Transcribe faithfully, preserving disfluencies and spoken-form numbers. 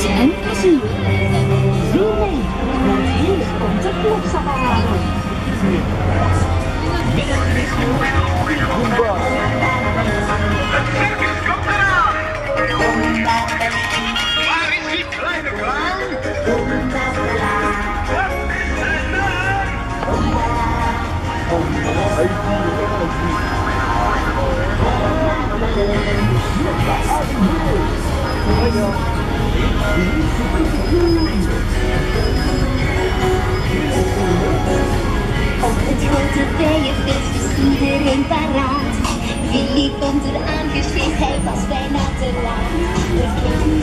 en plezier. Zie mee, want hier komt de klokslaparade. Het circus komt eraan! Waar is die kleine clown? Wat is er naam? Op het grote bijenfeest is iedereen paraat. Willy komt er aangezweefd, hij was bijna te laat.